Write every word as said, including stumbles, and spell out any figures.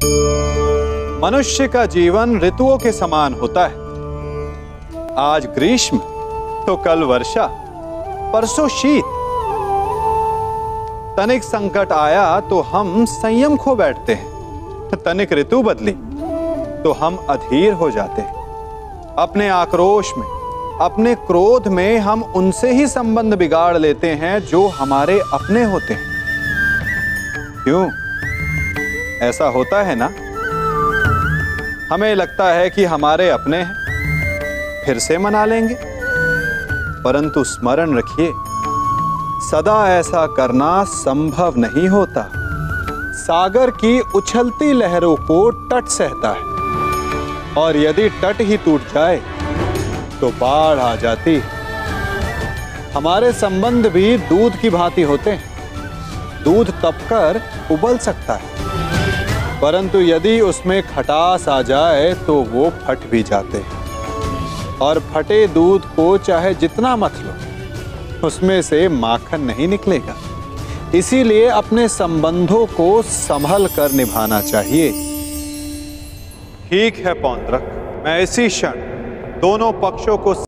मनुष्य का जीवन ऋतुओं के समान होता है। आज ग्रीष्म तो कल वर्षा, परसों शीत। तनिक संकट आया तो हम संयम खो बैठते हैं, तनिक ऋतु बदली तो हम अधीर हो जाते हैं। अपने आक्रोश में, अपने क्रोध में हम उनसे ही संबंध बिगाड़ लेते हैं जो हमारे अपने होते हैं। क्यों ऐसा होता है ना? हमें लगता है कि हमारे अपने हैं, फिर से मना लेंगे, परंतु स्मरण रखिए, सदा ऐसा करना संभव नहीं होता। सागर की उछलती लहरों को तट सहता है, और यदि तट ही टूट जाए तो बाढ़ आ जाती है। हमारे संबंध भी दूध की भांति होते हैं। दूध तपकर उबल सकता है, परंतु यदि उसमें खटास आ जाए तो वो फट भी जाते हैं। और फटे दूध को चाहे जितना मथ लो, उसमें से माखन नहीं निकलेगा। इसीलिए अपने संबंधों को संभल कर निभाना चाहिए। ठीक है पौंड्रक, मैं इसी क्षण दोनों पक्षों को